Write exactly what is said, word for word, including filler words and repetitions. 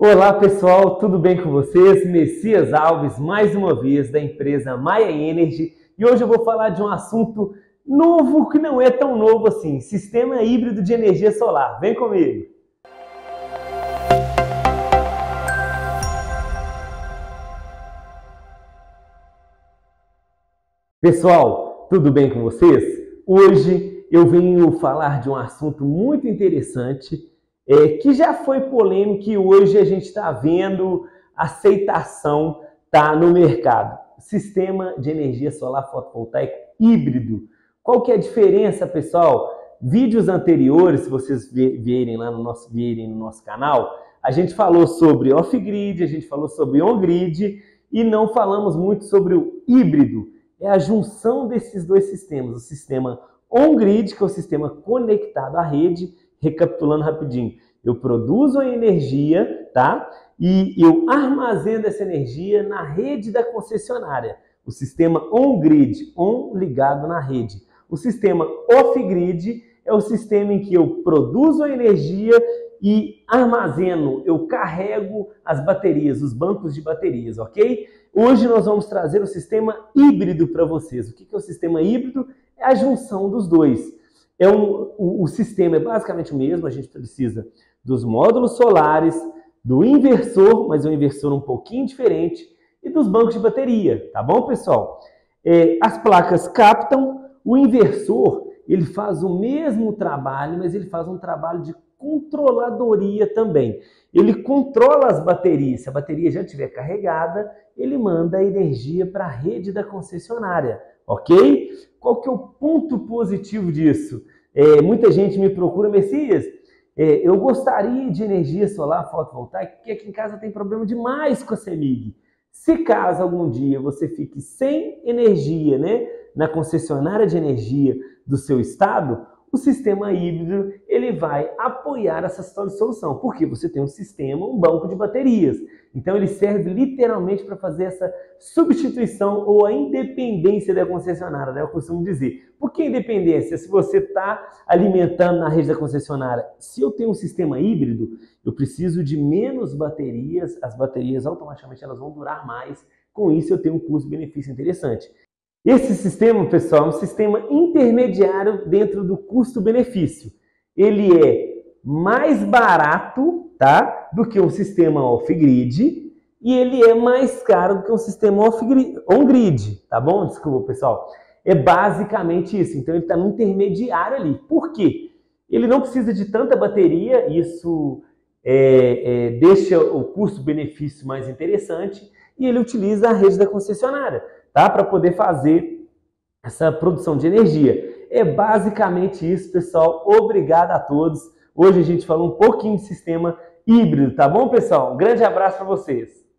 Olá pessoal, tudo bem com vocês? Messias Alves, mais uma vez, da empresa Maia Energy, e hoje eu vou falar de um assunto novo que não é tão novo assim, sistema híbrido de energia solar. Vem comigo! Pessoal, tudo bem com vocês? Hoje eu venho falar de um assunto muito interessante, É, que já foi polêmico e hoje a gente está vendo aceitação tá, no mercado. Sistema de energia solar fotovoltaico híbrido. Qual que é a diferença, pessoal? Vídeos anteriores, se vocês verem lá no nosso, verem no nosso canal, a gente falou sobre off-grid, a gente falou sobre on-grid e não falamos muito sobre o híbrido. É a junção desses dois sistemas. O sistema on-grid, que é o sistema conectado à rede. Recapitulando rapidinho, eu produzo a energia, tá? E eu armazeno essa energia na rede da concessionária. O sistema on-grid, on ligado na rede. O sistema off-grid é o sistema em que eu produzo a energia e armazeno, eu carrego as baterias, os bancos de baterias, ok? Hoje nós vamos trazer o sistema híbrido para vocês. O que é o sistema híbrido? É a junção dos dois. É um, o, o sistema é basicamente o mesmo, a gente precisa dos módulos solares, do inversor, mas um inversor um pouquinho diferente, e dos bancos de bateria, tá bom, pessoal? É, as placas captam, o inversor, ele faz o mesmo trabalho, mas ele faz um trabalho de controladoria também. Ele controla as baterias, se a bateria já estiver carregada, ele manda a energia para a rede da concessionária, ok? Qual que é o ponto positivo disso? É, muita gente me procura, Messias, é, eu gostaria de energia solar fotovoltaica, porque aqui em casa tem problema demais com a CEMIG. Se caso algum dia você fique sem energia, né, na concessionária de energia do seu estado, o sistema híbrido ele vai apoiar essa solução, porque você tem um sistema, um banco de baterias. Então ele serve literalmente para fazer essa substituição ou a independência da concessionária, né? Eu costumo dizer. Por que independência? Se você está alimentando na rede da concessionária, se eu tenho um sistema híbrido, eu preciso de menos baterias, as baterias automaticamente elas vão durar mais, com isso eu tenho um custo-benefício interessante. Esse sistema, pessoal, é um sistema intermediário dentro do custo-benefício. Ele é mais barato, tá, do que um sistema off-grid e ele é mais caro do que um sistema on-grid, tá bom? Desculpa, pessoal. É basicamente isso. Então, ele está no intermediário ali. Por quê? Ele não precisa de tanta bateria, isso é, é, deixa o custo-benefício mais interessante e ele utiliza a rede da concessionária, tá? Para poder fazer essa produção de energia. É basicamente isso, pessoal. Obrigado a todos. Hoje a gente falou um pouquinho de sistema híbrido, tá bom, pessoal? Um grande abraço para vocês.